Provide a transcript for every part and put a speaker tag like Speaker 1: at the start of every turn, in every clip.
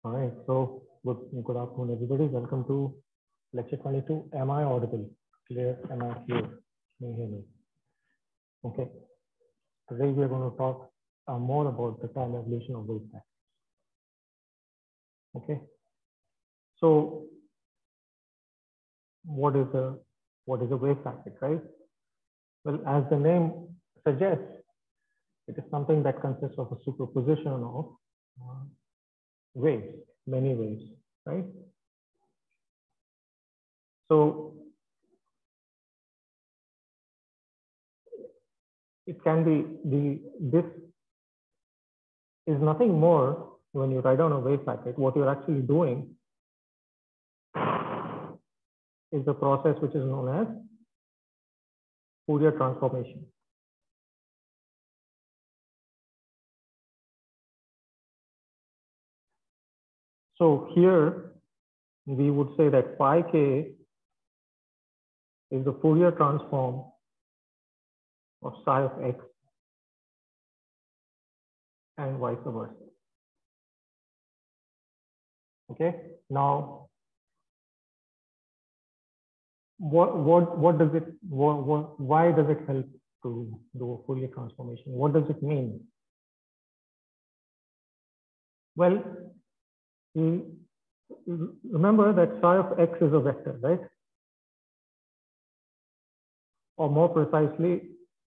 Speaker 1: All right, so good afternoon, everybody. Welcome to lecture 22. Am I audible? Clear? Am I clear? Can you hear me? Okay. Today we are going to talk more about the time evolution of wave packets. Okay. So what is a wave packet, right? Well, as the name suggests, it is something that consists of a superposition of waves, many waves, right? So it can be this is nothing more when you write down a wave packet. What you're actually doing is the process which is known as Fourier transformation. So here we would say that phi k is the Fourier transform of psi of x and vice versa. Okay. Now, what does it? Why does it help to do a Fourier transformation? What does it mean? Well, remember that psi of x is a vector, right? Or more precisely,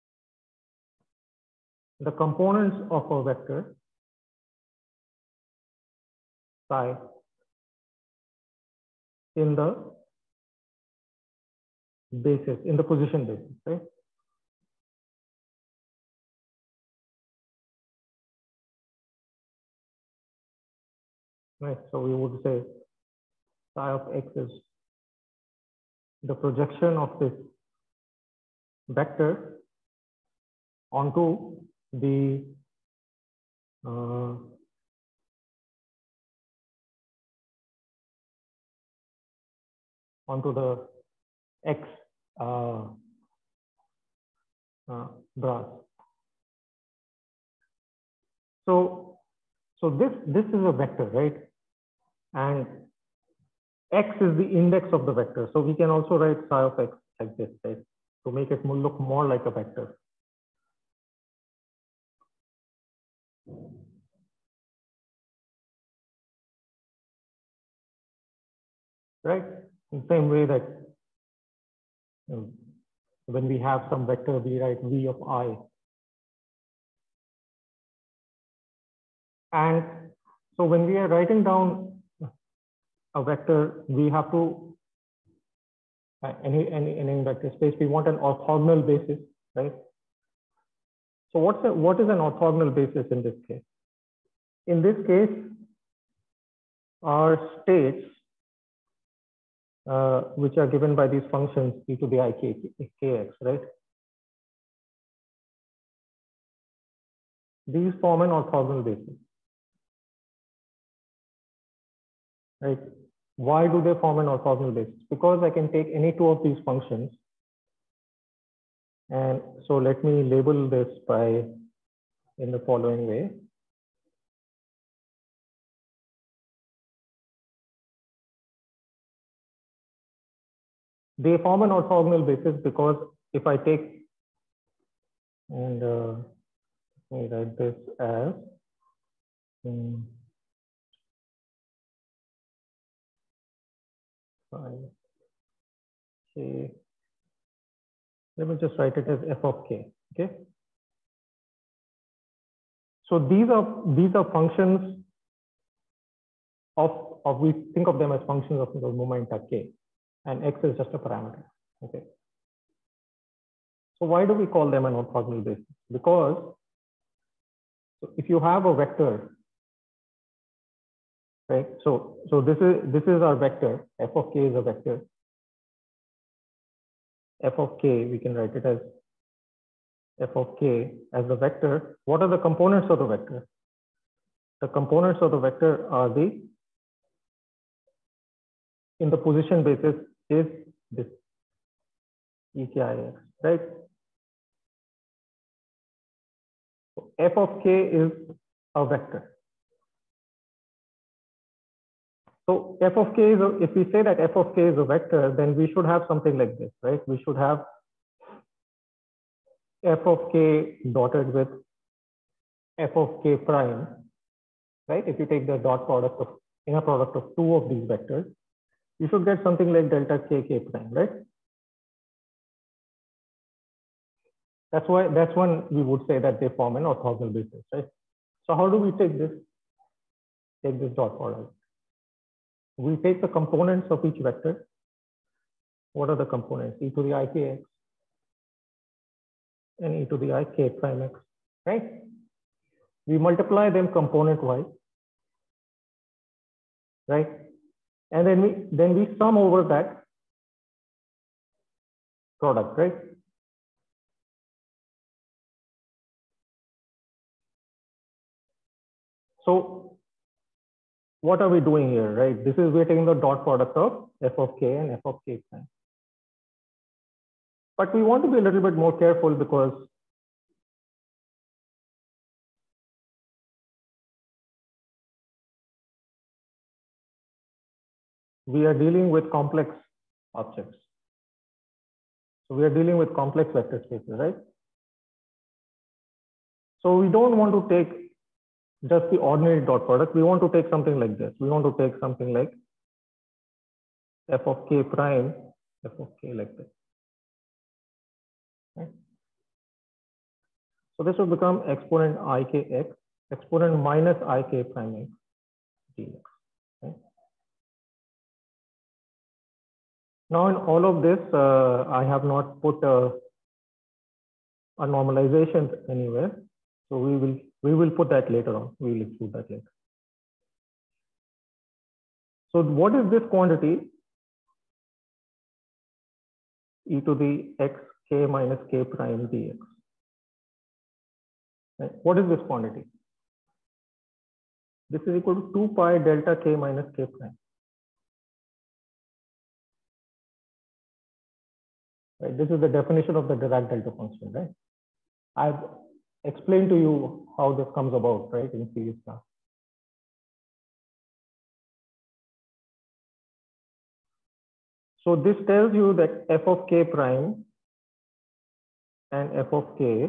Speaker 1: the components of a vector psi in the basis, in the position basis, right? Right. So we would say psi of x is the projection of this vector onto the x brass. So this is a vector, right? And x is the index of the vector. So we can also write psi of x like this, right? To make it look more like a vector. Right? In the same way that when we have some vector, we write v of I. And so when we are writing down a vector, we have to, any vector space, we want an orthogonal basis, right? So what is an orthogonal basis in this case? In this case, our states, which are given by these functions e to the I kx, right? These form an orthogonal basis, right? Why do they form an orthogonal basis? Because I can take any two of these functions. And so let me label this by in the following way. They form an orthogonal basis because if I take, and let me write this as k. Let me just write it as f of k. Okay. So these are functions of we think of them as functions of the momenta k, and x is just a parameter. Okay. So why do we call them an orthogonal basis? Because if you have a vector, right? So this is our vector. F of k is a vector. F of k, we can write it as f of k as the vector. What are the components of the vector? The components of the vector are in the position basis is this EKIX, right? So f of k is a vector. So f of k is, if we say that f of k is a vector, then we should have something like this, right? We should have f of k dotted with f of k prime, right? If you take the dot product of inner product of two of these vectors, you should get something like delta k k prime, right? That's when we would say that they form an orthogonal basis, right? So how do we take this dot product? We take the components of each vector. What are the components? E to the I k x and e to the I k prime x, right? We multiply them component wise, right? And then we sum over that product, right? So what are we doing here, right? This is, we're taking the dot product of f of k and f of k prime. But we want to be a little bit more careful because we are dealing with complex objects. So we are dealing with complex vector spaces, right? So we don't want to take just the ordinary dot product. We want to take something like this. We want to take something like f of k prime, f of k like this. Right? So this will become exponent I k x, exponent minus I k prime x dx. Right? Now in all of this, I have not put a normalization anywhere. So we will put that later on. We will include that later. So what is this quantity? E to the x k minus k prime dx. Right? What is this quantity? This is equal to 2 pi delta k minus k prime. Right? This is the definition of the Dirac delta function, right? I've explained to you how this comes about, right, in previous class. So this tells you that f of k prime and f of k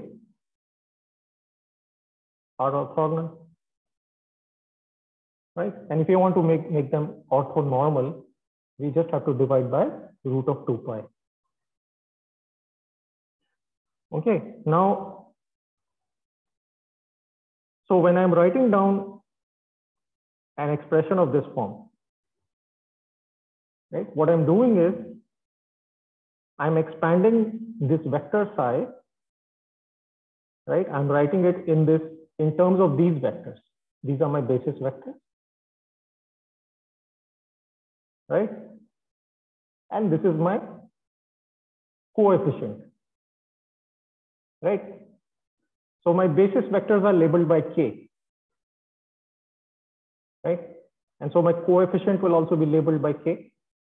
Speaker 1: are orthogonal, right? And if you want to make them orthonormal, we just have to divide by root of 2 pi. Okay, now, so when I'm writing down an expression of this form, right, what I'm doing is I'm expanding this vector psi, right? I'm writing it in terms of these vectors. These are my basis vectors, right? And this is my coefficient, right? So my basis vectors are labeled by k, right? And so my coefficient will also be labeled by k.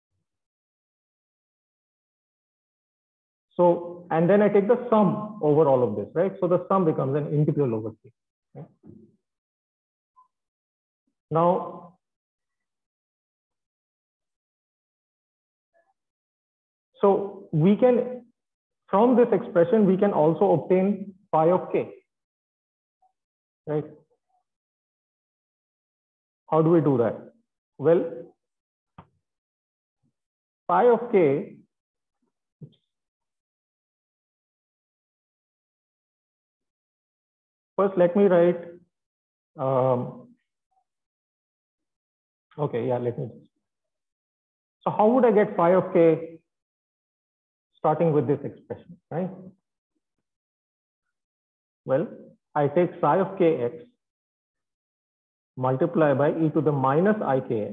Speaker 1: So, and then I take the sum over all of this, right? So the sum becomes an integral over k. Right? Now, so we can, from this expression, we can also obtain phi of k, right? How do we do that? Well, phi of k first, let me write, okay, yeah, let me. So how would I get phi of k starting with this expression, right? Well, I take psi of kx multiply by e to the minus I kx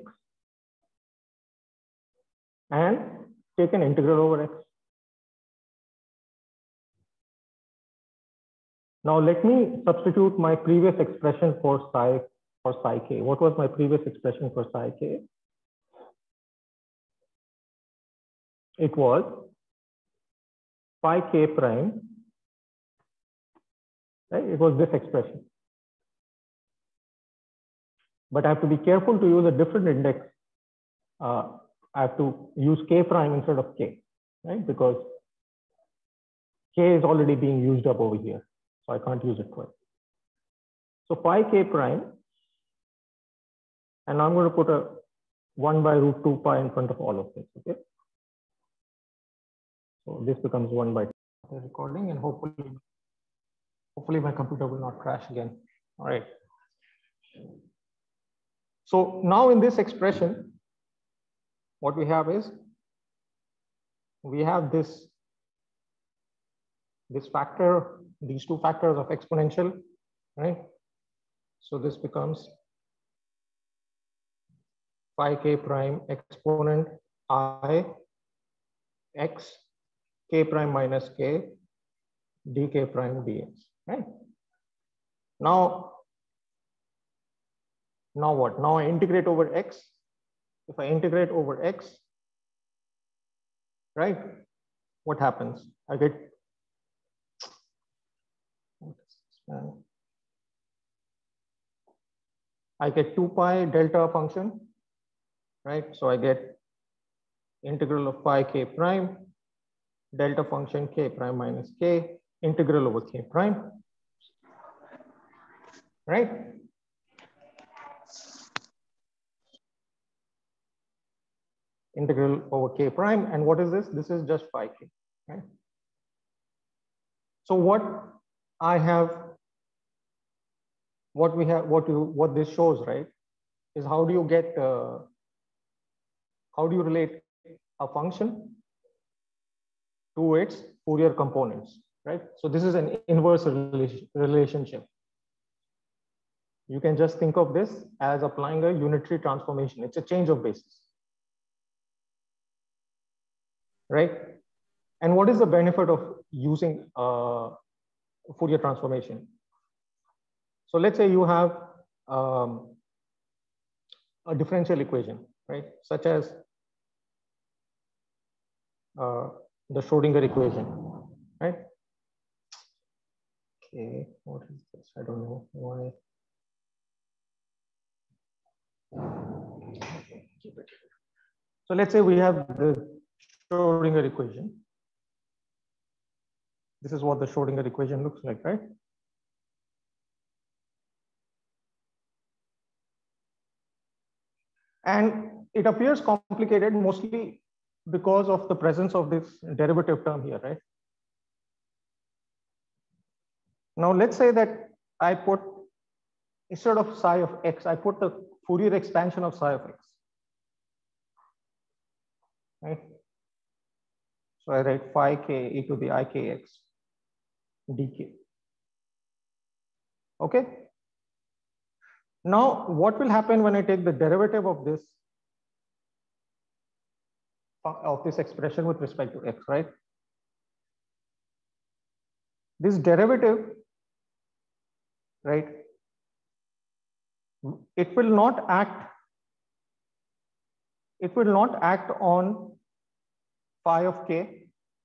Speaker 1: and take an integral over x. Now let me substitute my previous expression for psi k. What was my previous expression for psi k? It was phi k prime, right? It was this expression. But I have to be careful to use a different index I have to use k prime instead of k, right? Because k is already being used up over here, so I can't use it twice. So pi k prime, and I'm going to put a 1 by root 2 pi in front of all of this, okay? So this becomes 1 by 2. Recording, and hopefully my computer will not crash again. All right. So now in this expression, what we have is, we have this factor, these two factors of exponential, right? So this becomes phi k prime exponent I x k prime minus k dk prime dx, right? Now what? Now I integrate over x. If I integrate over x, right, what happens? I get, I get 2 pi delta function, right? So I get integral of phi k prime delta function k prime minus k integral over k prime, right? Integral over k prime, and what is this? This is just phi k, right? So what I have, what we have, what this shows, right, is how do you get, how do you relate a function to its Fourier components, right? So this is an inverse relationship. You can just think of this as applying a unitary transformation. It's a change of basis, right? And what is the benefit of using Fourier transformation? So let's say you have a differential equation, right? Such as the Schrodinger equation, right? Okay, what is this? I don't know why. So let's say we have the Schrodinger equation. This is what the Schrodinger equation looks like, right? And it appears complicated mostly because of the presence of this derivative term here, right? Now let's say that I put, instead of psi of x, I put the Fourier expansion of psi of x, right? So I write phi k e to the ikx dk. Okay. Now what will happen when I take the derivative of this expression with respect to x, right? This derivative, right, it will not act on phi of k,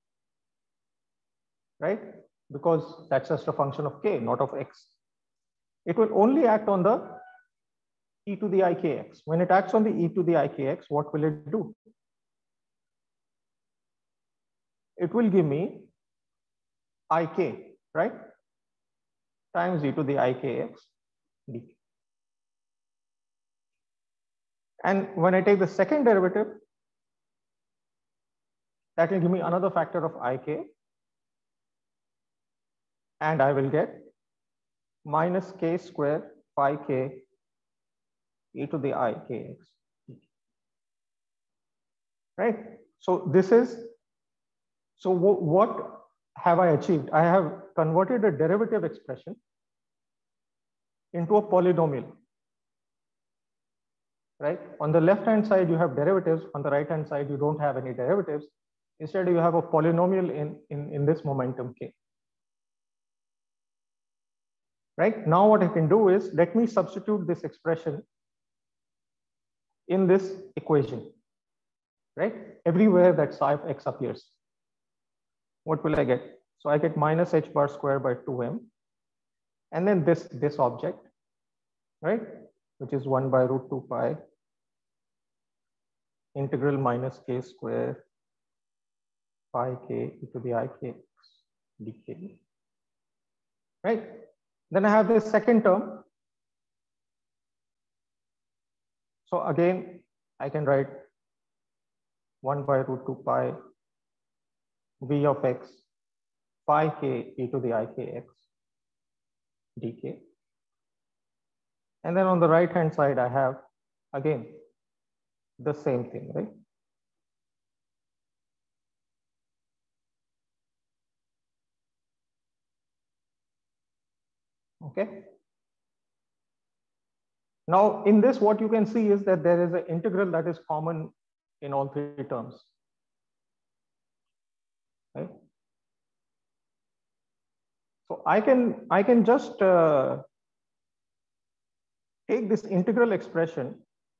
Speaker 1: right? Because that's just a function of k, not of x. It will only act on the e to the ikx. When it acts on the e to the ikx, what will it do? It will give me ik, right, times e to the ikx dk. And when I take the second derivative, that will give me another factor of ik, and I will get minus k square phi k e to the ikx, right? So this is, so what have I achieved? I have converted a derivative expression into a polynomial, right? On the left-hand side, you have derivatives. On the right-hand side, you don't have any derivatives. Instead, you have a polynomial in this momentum k. Right? Now what I can do is, let me substitute this expression in this equation, right? Everywhere that psi of x appears. What will I get? So I get minus h bar square by 2m. And then this object, right? Which is 1 by root 2 pi integral minus k square phi k e to the I k x dk, right? Then I have this second term. So again, I can write 1 by root 2 pi v of x phi k e to the I k x dk. And then on the right hand side, I have again the same thing, right? Okay. Now in this, what you can see is that there is an integral that is common in all three terms, right? So I can just take this integral expression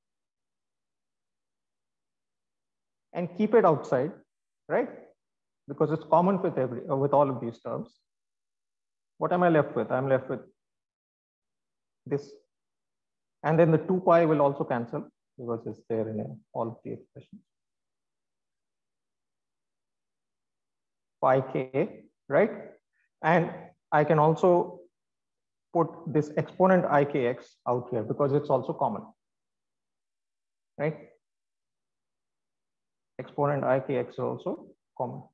Speaker 1: and keep it outside, right? Because it's common with with all of these terms. What am I left with? I'm left with this, and then the 2 pi will also cancel because it's there in all of the expressions. Phi k, right? And I can also put this exponent ikx out here because it's also common, right? Exponent ikx is also common.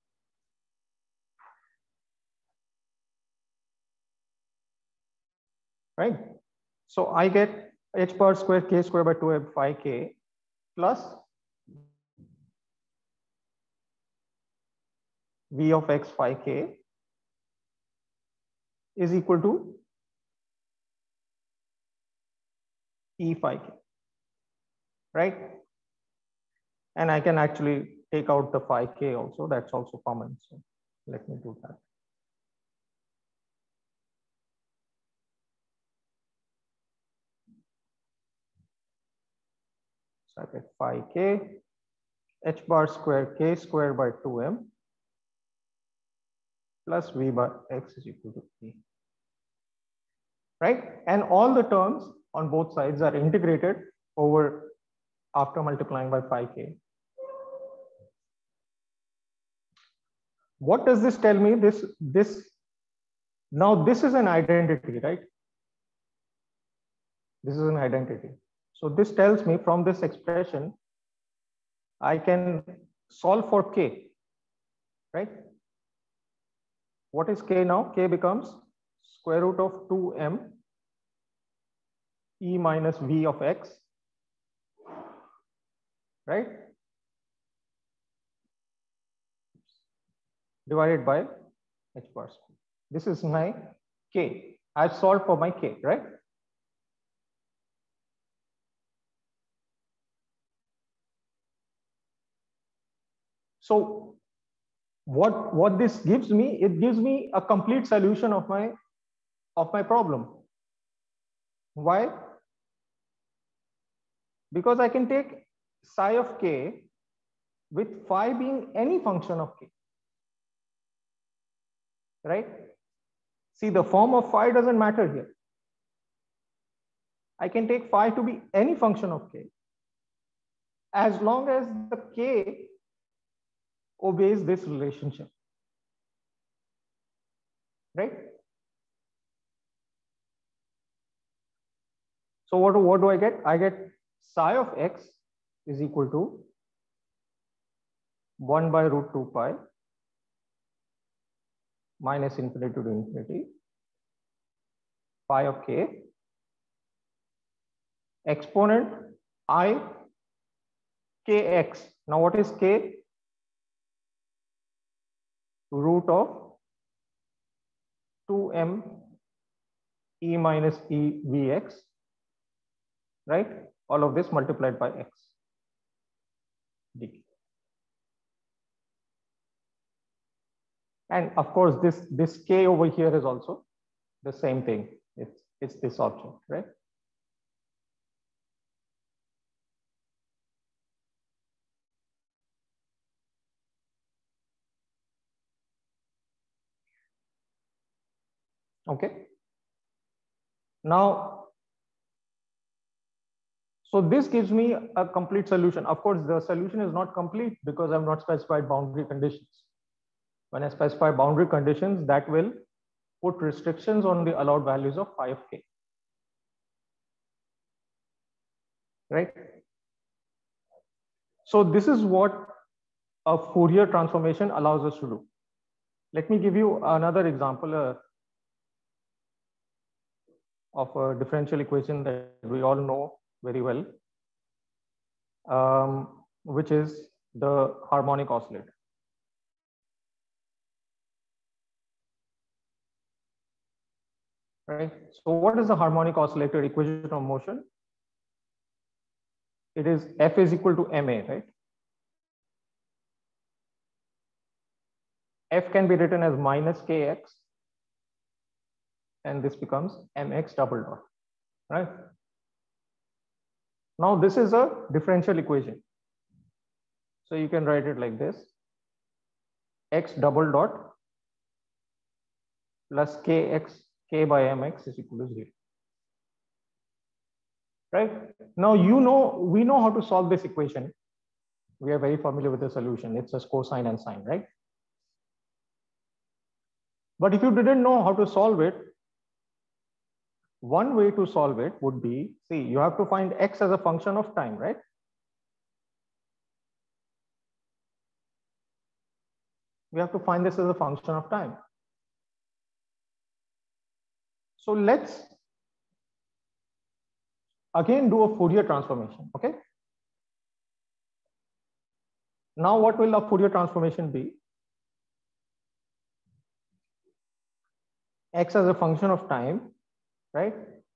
Speaker 1: Right? So I get h bar square k square by 2m phi k plus v of x phi k is equal to e phi k, right? And I can actually take out the phi k also, that's also common. So let me do that. So I get phi k, h bar square k square by 2m plus v by x is equal to e, right? And all the terms on both sides are integrated over after multiplying by phi k. What does this tell me? Now this is an identity, right? This is an identity. So this tells me from this expression, I can solve for k, right? What is k now? K becomes square root of 2m e minus v of x, right? Divided by h bar square. This is my k. I've solved for my k, right? So what this gives me, it gives me a complete solution of my problem. Why? Because I can take psi of k with phi being any function of k, right? See, the form of phi doesn't matter here. I can take phi to be any function of k as long as the k obeys this relationship, right? So what do I get? I get psi of x is equal to 1 by root 2 pi minus infinity to infinity phi of k exponent I kx. Now what is k? Root of 2m e minus e vx, right? All of this multiplied by x dk. And of course, this k over here is also the same thing. It's this object, right? Okay. Now, So this gives me a complete solution. Of course, the solution is not complete because I've not specified boundary conditions. When I specify boundary conditions, that will put restrictions on the allowed values of phi of k. Right? So this is what a Fourier transformation allows us to do. Let me give you another example of a differential equation that we all know very well, which is the harmonic oscillator. Right? So what is the harmonic oscillator equation of motion? It is F is equal to ma, right? F can be written as minus kx, and this becomes mx double dot, right? Now this is a differential equation. So you can write it like this: x double dot plus kx, k by mx is equal to 0. Right? Now we know how to solve this equation. We are very familiar with the solution. It's just cosine and sine, right? But if you didn't know how to solve it, one way to solve it would be, see, you have to find x as a function of time, right? We have to find this as a function of time. So let's again do a Fourier transformation, okay? Now what will a Fourier transformation be? X as a function of time, right?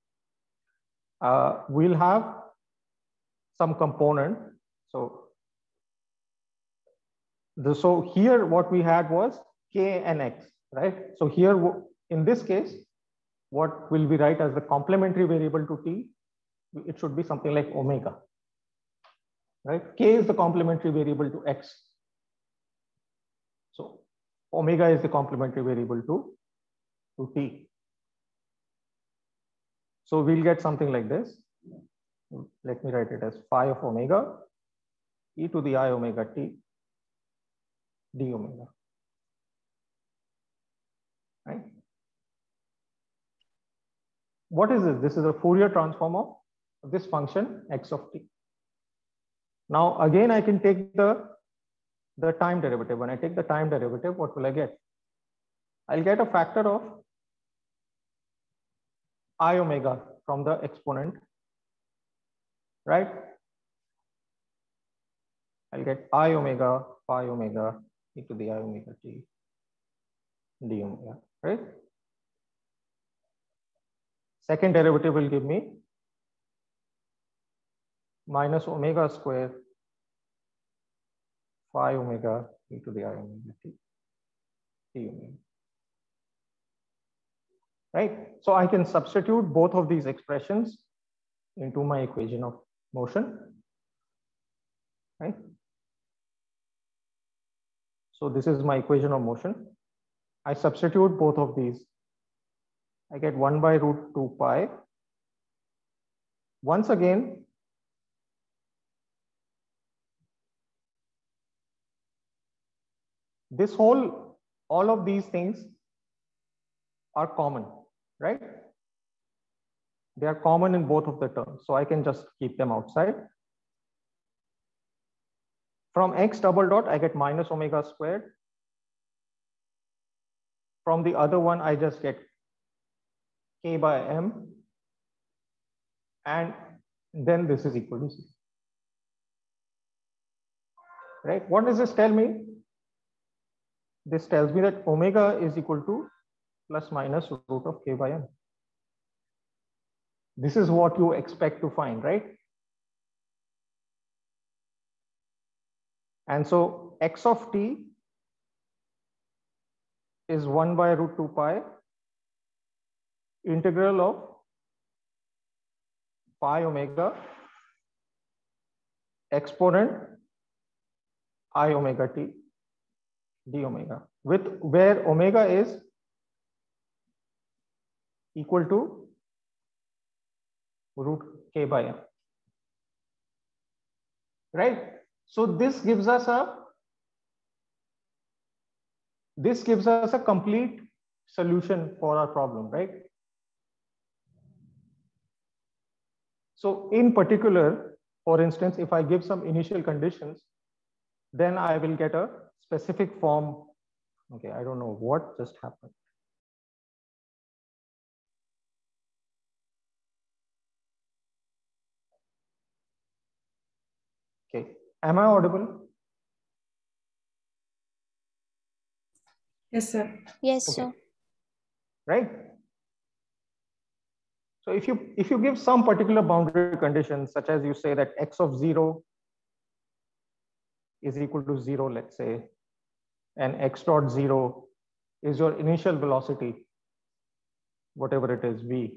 Speaker 1: We'll have some component. So here what we had was k and x, right? So here in this case, what will we write as the complementary variable to t? It should be something like omega, right? K is the complementary variable to x. So omega is the complementary variable to t. So we'll get something like this. Let me write it as phi of omega e to the I omega t d omega, right? What is this? This is a Fourier transform of this function x of t. Now again, I can take the time derivative. When I take the time derivative, what will I get? I'll get a factor of I omega from the exponent, right? I'll get I omega phi omega e to the I omega t d omega, right? Second derivative will give me minus omega square phi omega e to the I omega t d omega. Right? So I can substitute both of these expressions into my equation of motion, right? So this is my equation of motion. I substitute both of these. I get 1 by root 2 pi. Once again, all of these things are common, right? They are common in both of the terms. So I can just keep them outside. From x double dot, I get minus omega squared. From the other one, I just get k by m. And then this is equal to 0. Right? What does this tell me? This tells me that omega is equal to plus minus root of k by m. This is what you expect to find, right? And so x of t is 1 by root 2 pi integral of phi omega exponent I omega t d omega, with where omega is equal to root k by m. right? So this gives us a complete solution for our problem, right? So in particular, for instance, if I give some initial conditions, then I will get a specific form. Okay, I don't know what just happened. Okay, am I audible?
Speaker 2: Yes, sir.
Speaker 3: Yes,
Speaker 1: Okay.
Speaker 3: sir.
Speaker 1: Right? So if you give some particular boundary condition, such as you say that x of 0 is equal to 0, let's say, and x dot 0 is your initial velocity, whatever it is, v.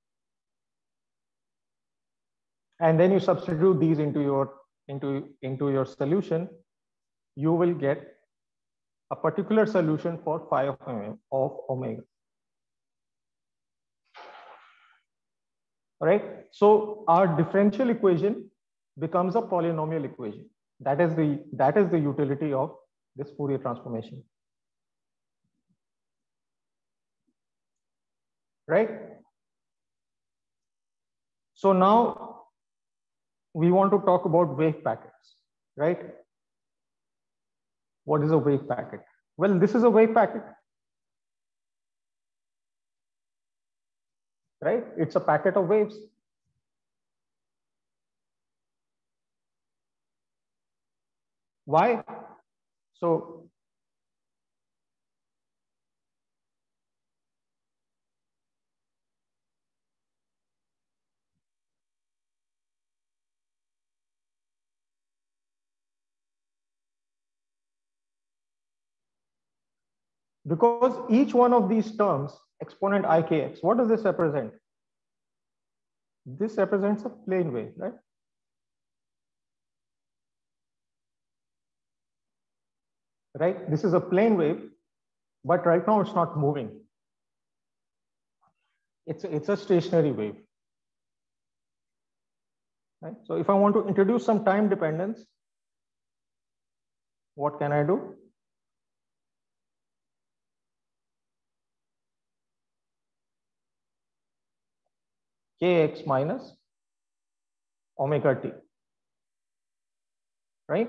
Speaker 1: And then you substitute these into your solution, you will get a particular solution for phi of omega. All right. So our differential equation becomes a polynomial equation. That is the utility of this Fourier transformation. Right. So now we want to talk about wave packets, right? What is a wave packet? Well, this is a wave packet, right? It's a packet of waves. Why? So because each one of these terms, exponent ikx, what does this represent? This represents a plane wave, right? Right? This is a plane wave, but right now it's not moving. It's a stationary wave. Right? So if I want to introduce some time dependence, what can I do? Kx minus omega t. Right?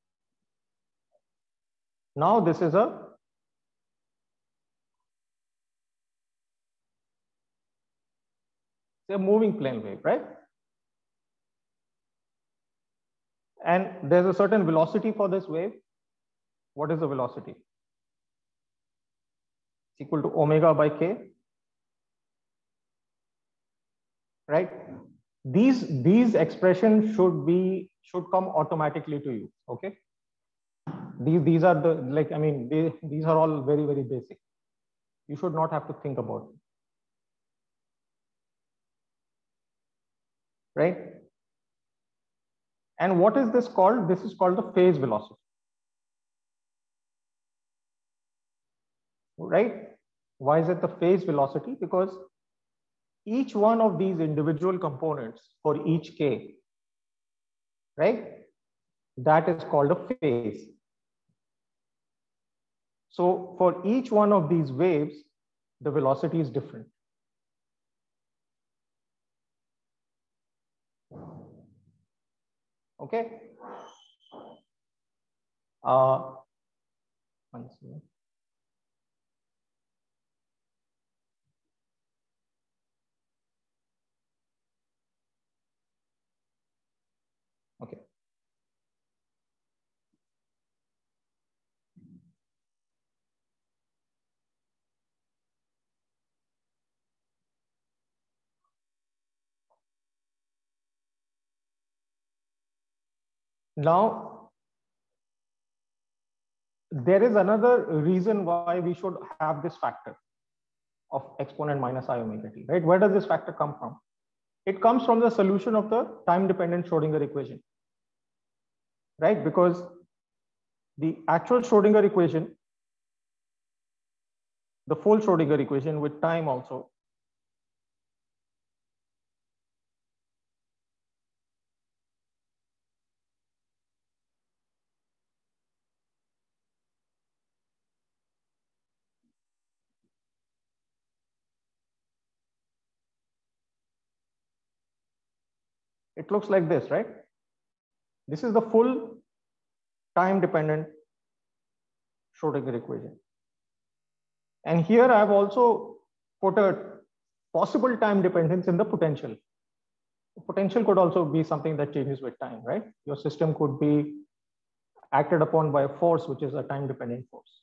Speaker 1: Now this is a moving plane wave, right? And there's a certain velocity for this wave. What is the velocity? It's equal to omega by k. Right? These expressions should come automatically to you. Okay. These are the, like, I mean, these are all very, very basic. You should not have to think about it. Right? And what is this called? This is called the phase velocity. Right? Why is it the phase velocity? Because each one of these individual components for each k, right? That is called a phase. So for each one of these waves, the velocity is different. Okay. One second. Okay. Now, there is another reason why we should have this factor of exponent minus I omega t, right? Where does this factor come from? It comes from the solution of the time-dependent Schrodinger equation, right? Because the actual Schrodinger equation, the full Schrodinger equation with time also,
Speaker 2: It looks like this, right? This is the full time dependent Schrodinger equation. And here I have also put a possible time dependence in the potential. Potential could also be something that changes with time, right? Your system could be acted upon by a force, which is a time dependent force,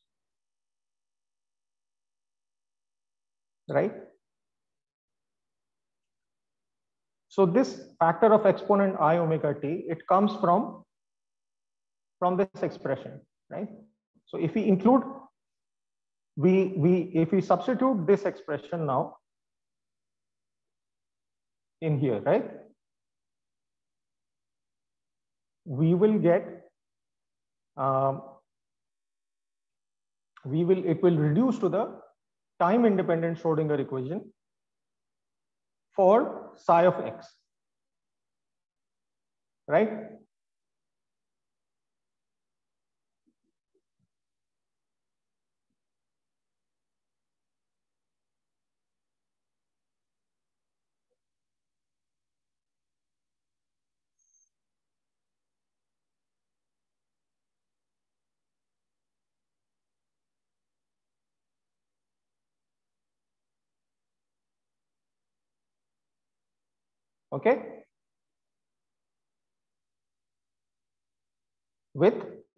Speaker 2: right? So this factor of exponent I omega t, it comes from this expression, right? So if we include, if we substitute this expression now in here, right? We will get, it will reduce to the time independent Schrodinger equation for psi of x, right? Okay. With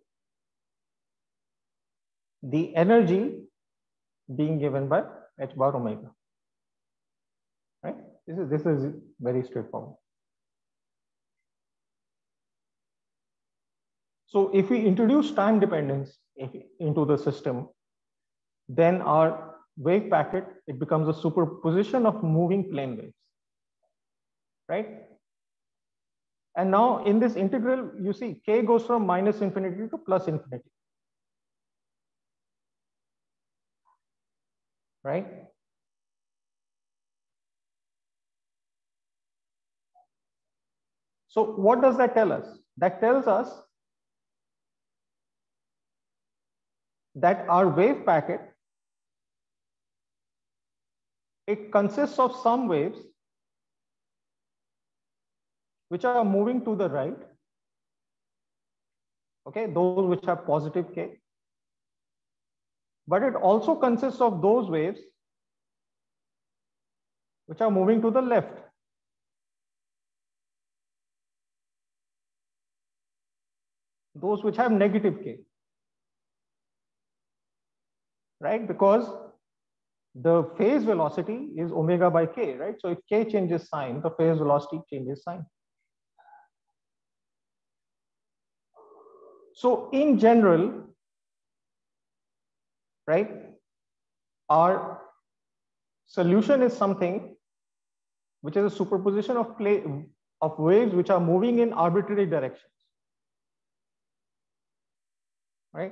Speaker 2: the energy being given by h bar omega, right? This is very straightforward. So if we introduce time dependence into the system, then our wave packet, it becomes a superposition of moving plane waves, right? And now in this integral, you see k goes from minus infinity to plus infinity, right? So what does that tell us? That tells us that our wave packet, it consists of some waves which are moving to the right, okay, those which have positive k, but it also consists of those waves which are moving to the left, those which have negative k, right? Because the phase velocity is omega by k, right? So if k changes sign, the phase velocity changes sign. So in general, right, our solution is something which is a superposition of waves which are moving in arbitrary directions, right?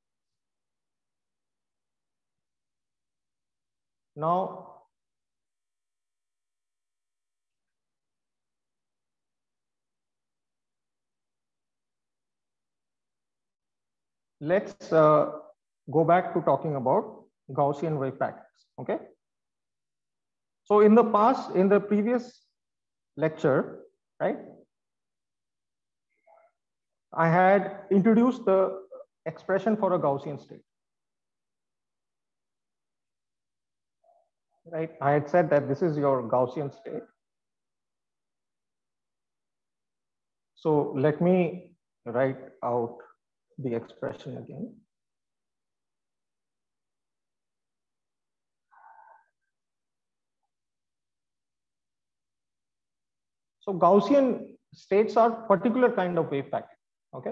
Speaker 2: Now, let's go back to talking about Gaussian wave packets, okay? So in the past, in the previous lecture, right, I had introduced the expression for a Gaussian state, right? I had said that this is your Gaussian state. So let me write out the expression again. So Gaussian states are particular kind of wave packet, okay?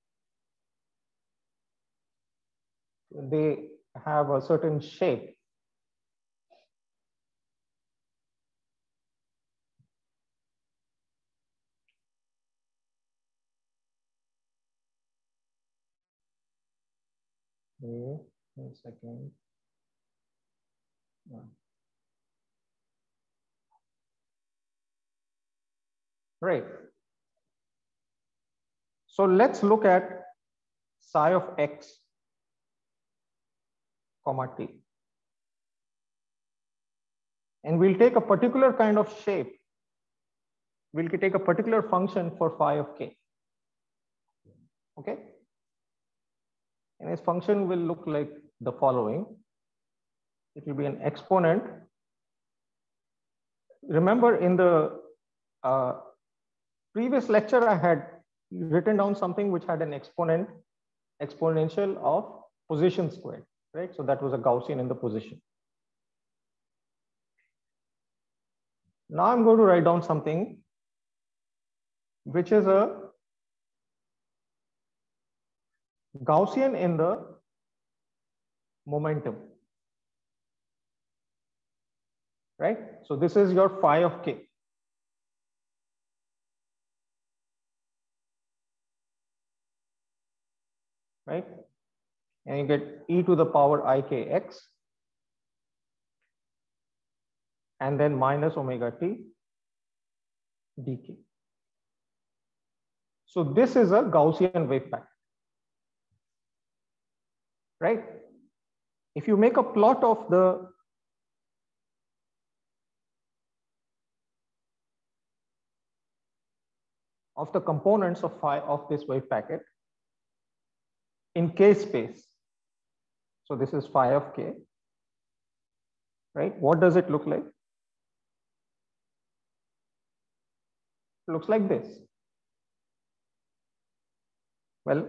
Speaker 2: They have a certain shape. Okay, 1 second. Yeah. Right. So let's look at psi of x comma t. And we'll take a particular kind of shape we'll take a particular function for phi of k. Okay. And this function will look like the following. It will be an exponent. Remember in the previous lecture, I had written down something which had an exponential of position squared, right? So that was a Gaussian in the position. Now I'm going to write down something which is a Gaussian in the momentum, right? So this is your phi of k. Right? And you get e to the power ikx and then minus omega t dk. So this is a Gaussian wave packet, right? If you make a plot of the components of phi of this wave packet in k space, so this is phi of k, right? What does it look like? It looks like this. Well,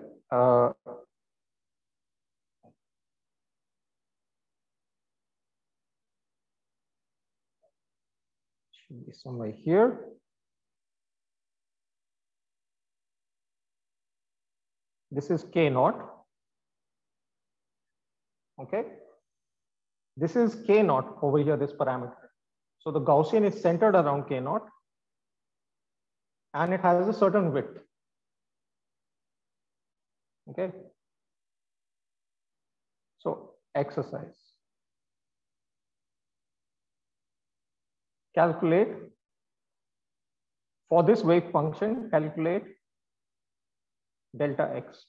Speaker 2: should be somewhere here. This is k naught. Okay. This is k naught over here, this parameter. So the Gaussian is centered around k naught and it has a certain width. Okay. So exercise. Calculate for this wave function, calculate delta x.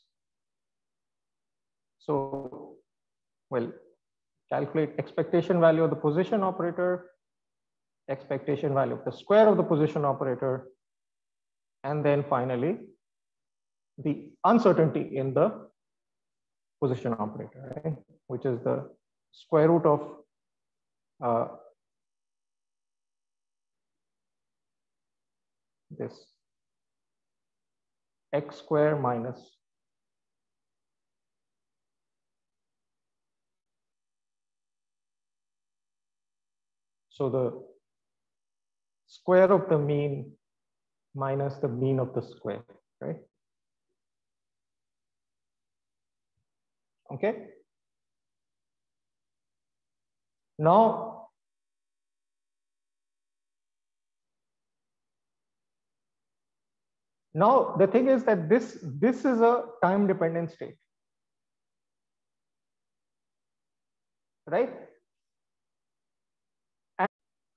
Speaker 2: So, well, calculate expectation value of the position operator, expectation value of the square of the position operator, and then finally the uncertainty in the position operator, right? Which is the square root of this x square minus so the square of the mean minus the mean of the square, right? Okay. Now, the thing is that this is a time dependent state, right? And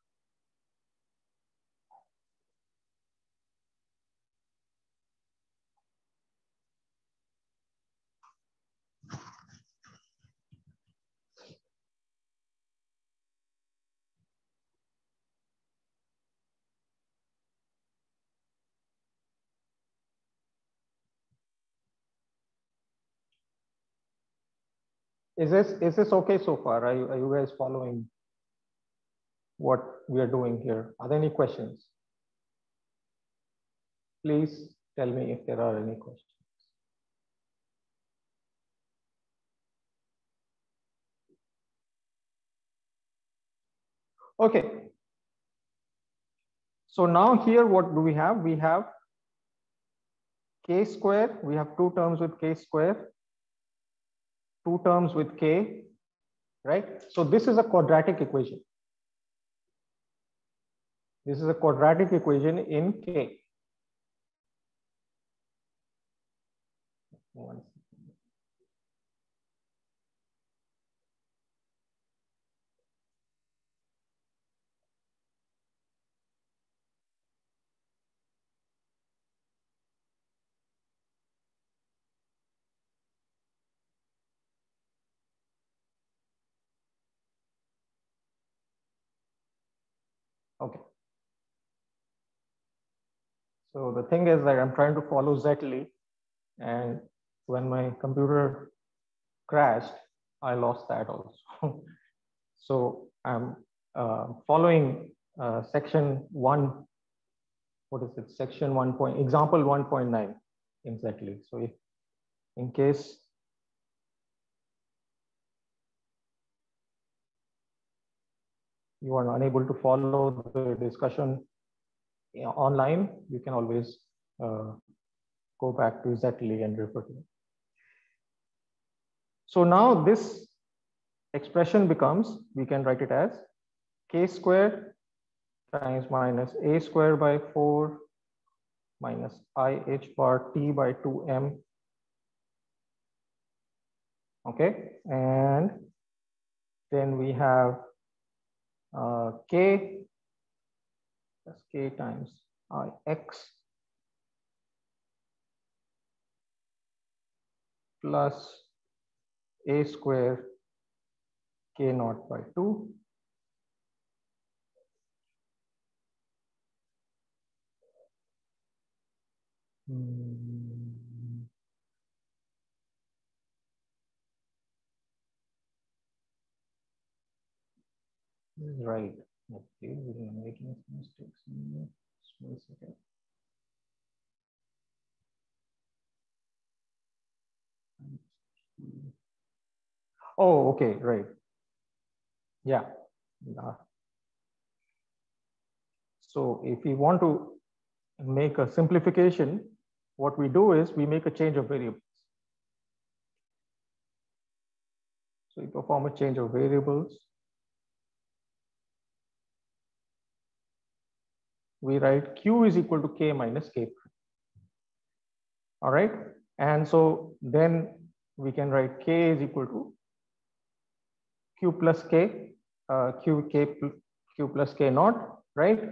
Speaker 2: is this okay so far? Are you guys following what we are doing here? Are there any questions? Please tell me if there are any questions. Okay. So now here, what do we have? We have k square. We have two terms with k square, two terms with k, right? So this is a quadratic equation. This is a quadratic equation in k. Okay. So the thing is that I'm trying to follow Z-Lee, and when my computer crashed, I lost that also. So I'm following section 1. What is it? Section 1. Example 1.9 in Z-Lee. So if in case you are unable to follow the discussion online, you can always go back to Z-Lee and refer to it. So now this expression becomes, we can write it as k squared times minus a squared by 4 minus I h bar t by 2m. Okay, and then we have k plus k times I x plus a square k naught by 2 . This is right. Okay, we are making some mistakes in the small second. Oh, okay, right. Yeah. So if we want to make a simplification, what we do is we make a change of variables. So we perform a change of variables. We write q is equal to k minus k. All right. And so then we can write k is equal to q plus k, q plus k naught, right?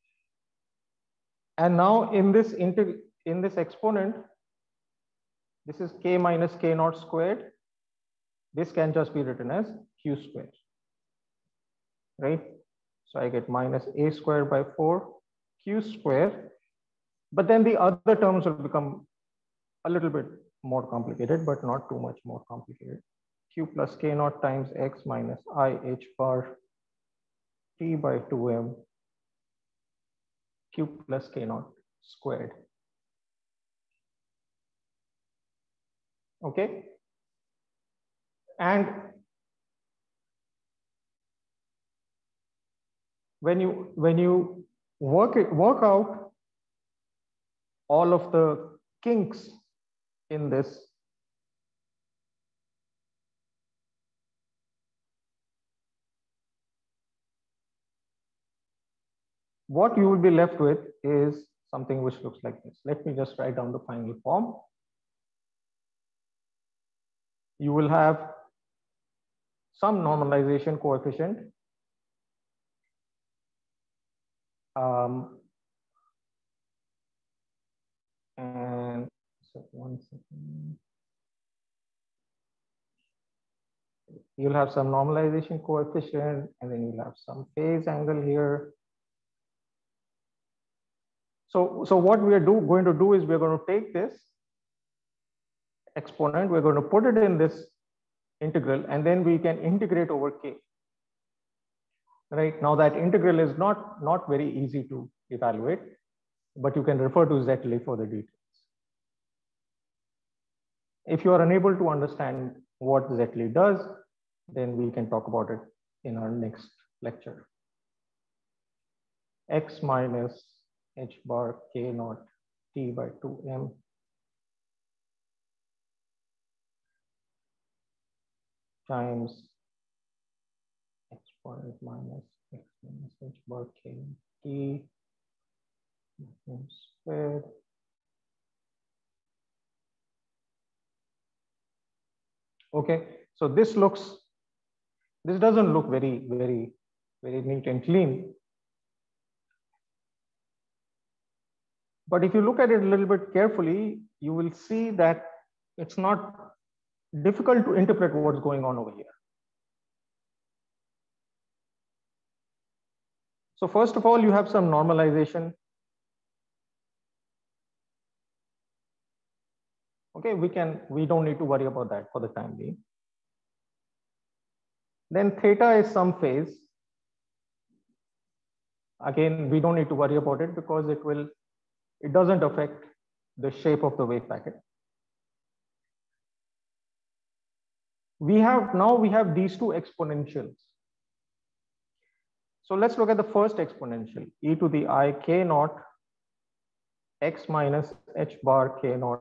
Speaker 2: And now in this exponent, this is k minus k naught squared. This can just be written as q squared, right? So I get minus a squared by 4 q squared. But then the other terms will become a little bit more complicated, but not too much more complicated. Q plus k naught times x minus I h bar t by 2m q plus k naught squared. Okay. And when you work out all of the kinks in this, what you will be left with is something which looks like this. Let me just write down the final form. You will have some normalization coefficient. And so 1 second. You'll have some normalization coefficient, and then you'll have some phase angle here. So what we are going to do is we're going to take this exponent, we're going to put it in this integral, and then we can integrate over k. Right now, that integral is not very easy to evaluate, but you can refer to Z-Lee for the details. If you are unable to understand what Z-Lee does, then we can talk about it in our next lecture. X minus h bar k naught t by 2m times exponent minus x minus h bar k t squared. Okay, so this doesn't look very neat and clean. But if you look at it a little bit carefully, you will see that it's not difficult to interpret what's going on over here. So first of all, you have some normalization Okay, we don't need to worry about that for the time being. Then theta is some phase. Again, we don't need to worry about it because it doesn't affect the shape of the wave packet. Now we have these two exponentials. So let's look at the first exponential, e to the I k naught x minus h bar k naught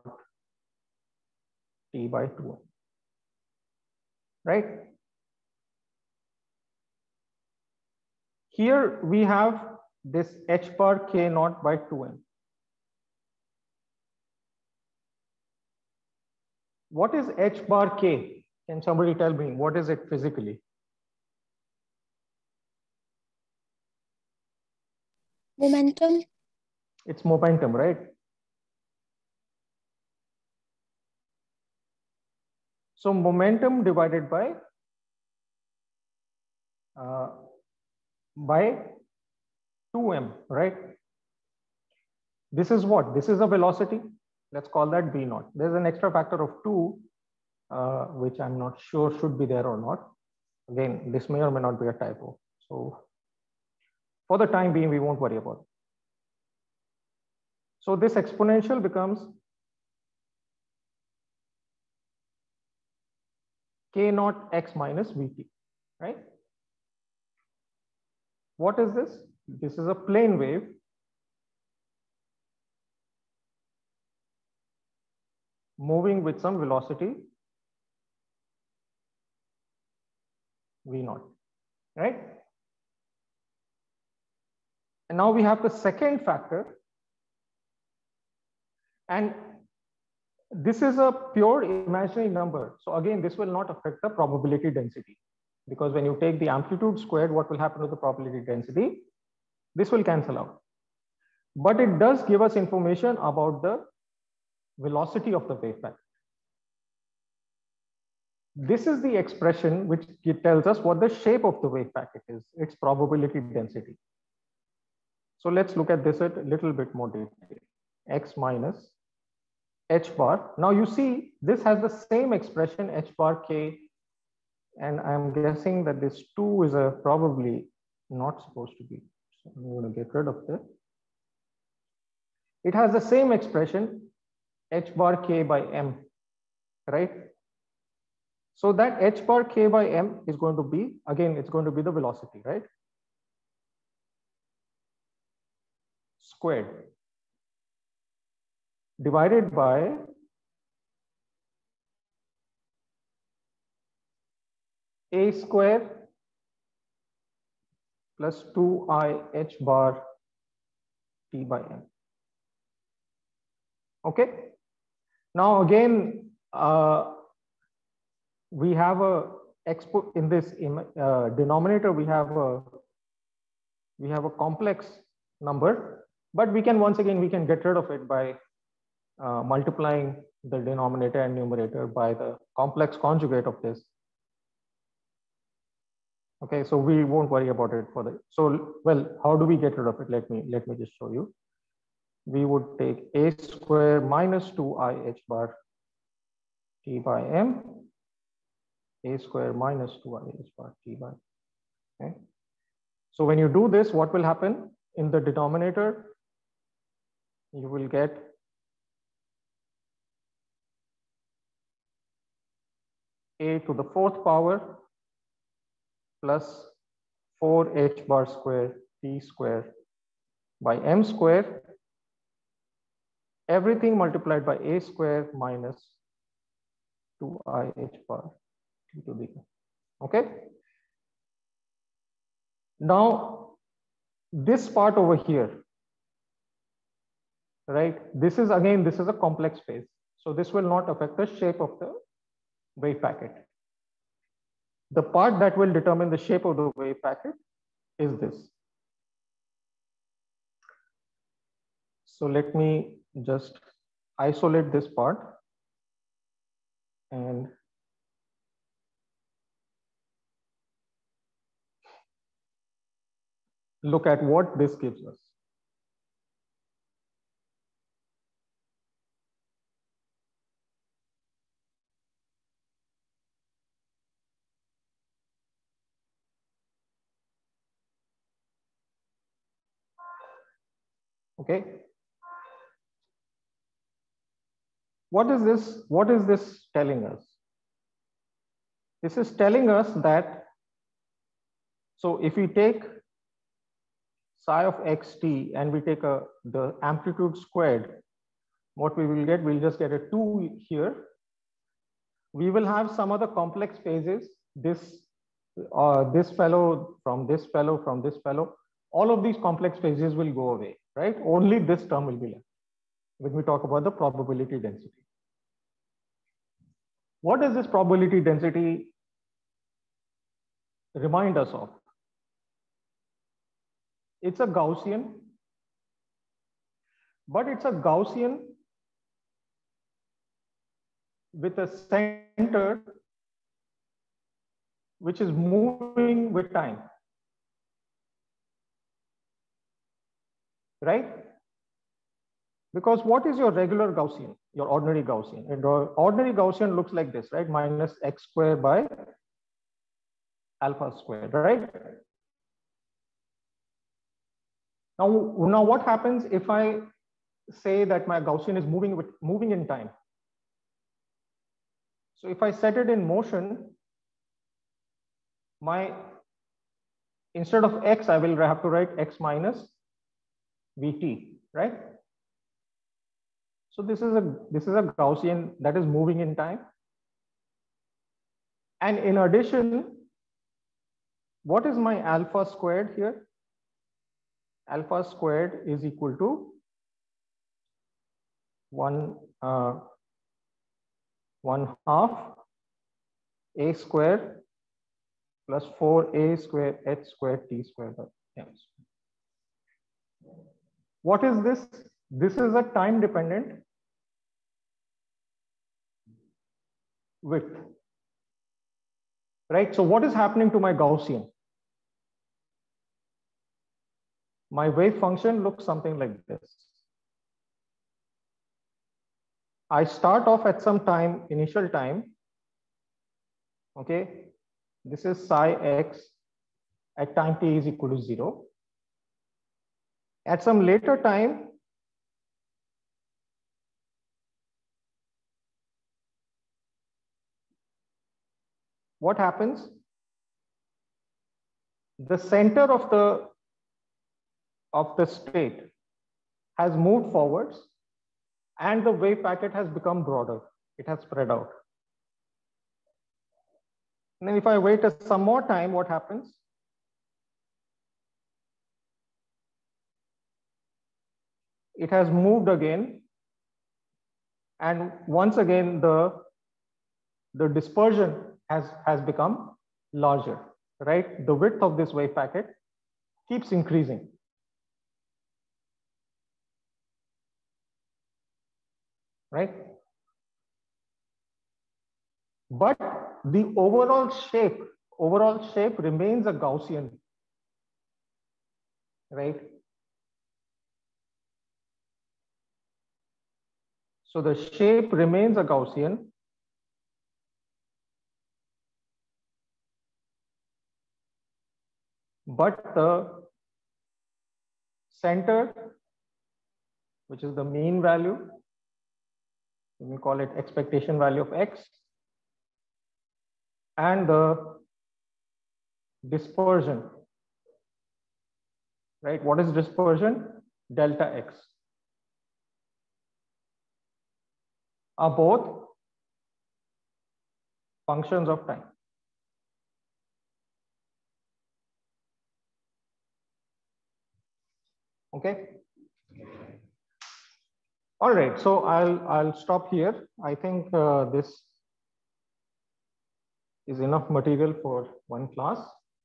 Speaker 2: t by 2, right? Here we have this h bar k naught by 2m. What is h bar k? Can somebody tell me what is it physically?
Speaker 3: Momentum.
Speaker 2: It's momentum, right? So momentum divided by 2m, right? This is what? This is a velocity. Let's call that v naught. There's an extra factor of 2, which I'm not sure should be there or not. Again, this may or may not be a typo. So for the time being, we won't worry about it. So this exponential becomes k naught x minus vt, right? What is this? This is a plane wave moving with some velocity v naught, right? And now we have the second factor, and this is a pure imaginary number. So again, this will not affect the probability density, because when you take the amplitude squared, what will happen to the probability density? This will cancel out. But it does give us information about the velocity of the wave packet. This is the expression which tells us what the shape of the wave packet is, its probability density. So let's look at this at a little bit more detail. X minus h bar. Now you see this has the same expression h bar k, and I'm guessing that this 2 is probably not supposed to be. So I'm going to get rid of this. It has the same expression h bar k by m, right? So that h bar k by m is going to be, again, it's going to be the velocity, right? Squared divided by a square plus 2i h bar t by m. Okay. Now again, we have a in this denominator. We have a complex number, but we can get rid of it by multiplying the denominator and numerator by the complex conjugate of this. Okay, so we won't worry about it for the. So, well, how do we get rid of it? Let me just show you. We would take a square minus 2i h bar t by m, a square minus 2i h bar t by. Okay. So when you do this, what will happen in the denominator? You will get a to the 4th power plus 4h bar square t square by m square, everything multiplied by a square minus 2i h bar t to the. Okay. Now this part over here, right? This is a complex phase. So this will not affect the shape of the wave packet. The part that will determine the shape of the wave packet is this. So let me just isolate this part and look at what this gives us. Okay. What is this telling us? This is telling us that, so if we take psi of xt and we take the amplitude squared, what we will get, we'll just get a 2 here. We will have some other complex phases, this fellow from this fellow from this fellow. All of these complex phases will go away, right? Only this term will be left when we talk about the probability density. What does this probability density remind us of? It's a Gaussian, but it's a Gaussian with a center which is moving with time, right? Because what is your regular Gaussian, your ordinary Gaussian? And ordinary Gaussian looks like this, right? Minus x squared by alpha squared, right? Now what happens if I say that my Gaussian is moving in time? So if I set it in motion, instead of x, I will have to write x minus vt, right? So this is a Gaussian that is moving in time. And in addition, what is my alpha squared here? Alpha squared is equal to 1 half a squared plus 4a squared h squared t squared by m. What is this? This is a time dependent width, right? So what is happening to my Gaussian? My wave function looks something like this. I start off at some time, initial time. Okay, this is psi x at time t is equal to 0. At some later time, what happens? The center of the state has moved forwards and the wave packet has become broader. It has spread out. And then if I wait some more time, what happens? It has moved again. And once again, the dispersion has become larger, right? The width of this wave packet keeps increasing. Right? But the overall shape remains a Gaussian, right? So the shape remains a Gaussian, but the center, which is the mean value, we call it expectation value of x, and the dispersion, right? What is dispersion? Delta x, are both functions of time. Okay. All right, so I'll stop here. I think this is enough material for one class.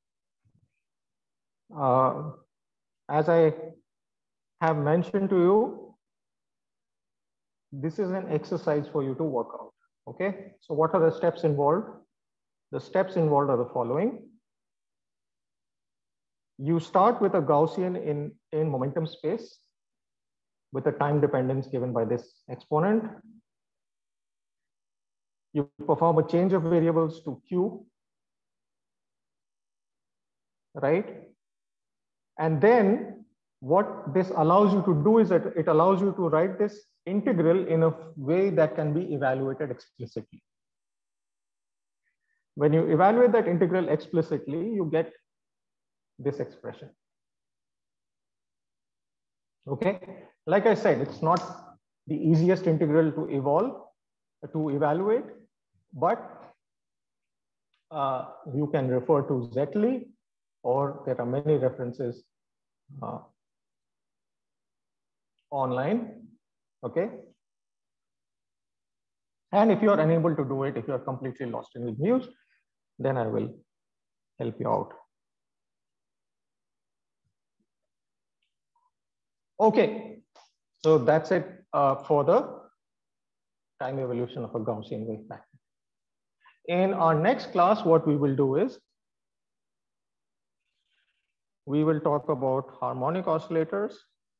Speaker 2: As I have mentioned to you, this is an exercise for you to work out. Okay, so what are the steps involved? The steps involved are the following. You start with a Gaussian in momentum space with a time dependence given by this exponent. You perform a change of variables to Q, right? And then what this allows you to do is that it allows you to write this integral in a way that can be evaluated explicitly. When you evaluate that integral explicitly, you get this expression. Okay, like I said, it's not the easiest integral to evaluate, but you can refer to Zetli, or there are many references online. Okay, and if you are unable to do it, if you are completely lost in the news, then I will help you out. Okay, so that's it for the time evolution of a Gaussian wave packet. In our next class, what we will do is we will talk about harmonic oscillators,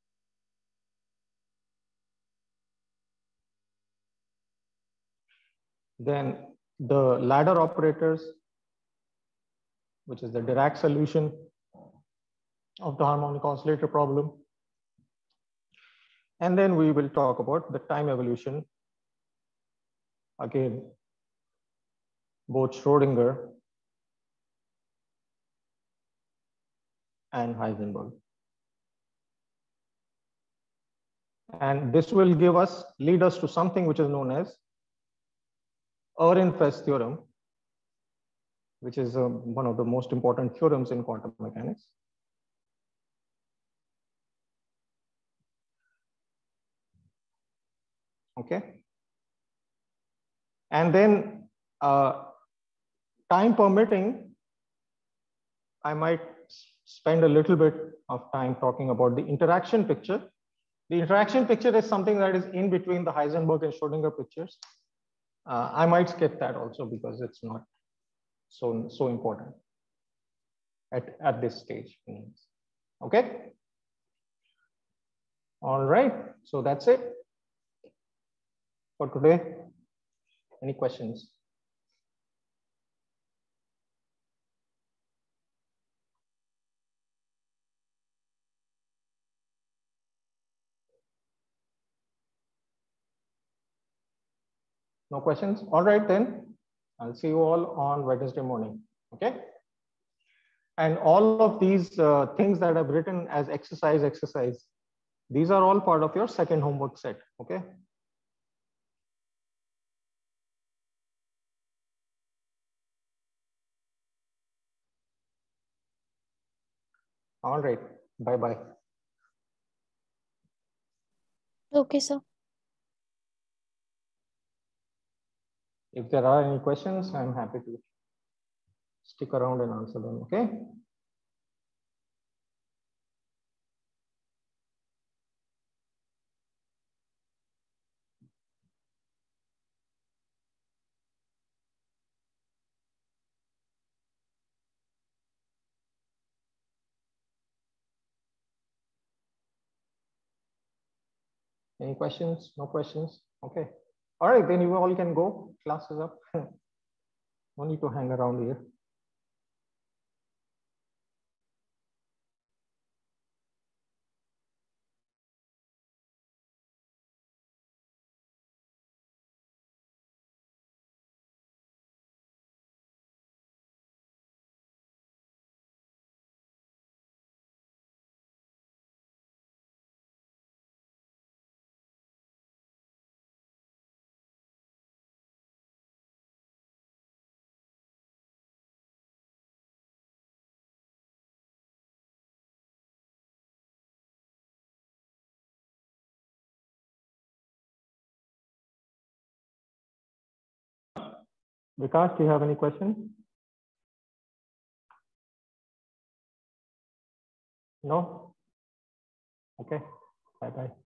Speaker 2: then the ladder operators, which is the Dirac solution of the harmonic oscillator problem. And then we will talk about the time evolution, again, both Schrodinger and Heisenberg. And this will lead us to something which is known as Ehrenfest theorem, which is one of the most important theorems in quantum mechanics. Okay. And then time permitting, I might spend a little bit of time talking about the interaction picture. The interaction picture is something that is in between the Heisenberg and Schrodinger pictures. I might skip that also because it's not so important at this stage. Okay. All right. So that's it for today. Any questions? No questions? All right, then I'll see you all on Wednesday morning. Okay. And all of these things that I've written as exercise, these are all part of your second homework set. Okay. All right. Bye-bye.
Speaker 3: Okay, sir.
Speaker 2: If there are any questions, I'm happy to stick around and answer them. Okay. Any questions? No questions? Okay. All right, then you all can go. Class is up. No need to hang around here. Vikas, do you have any questions? No? Okay. Bye-bye.